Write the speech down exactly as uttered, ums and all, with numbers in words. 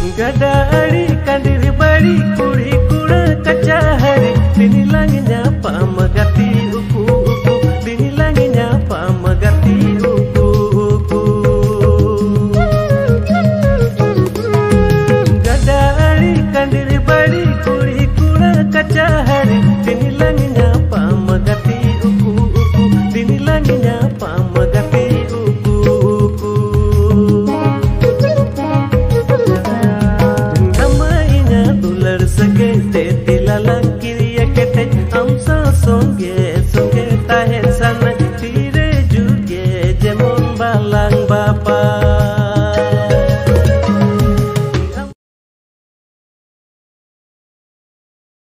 Gada ari kandiri bari kuri kura kaca hari dinilanginya pamagati uku uku dinilanginya pamagati uku uku Gada ari kandiri bari kuri kura kaca hari dinilanginya pamagati uku uku dinilanginya pamagati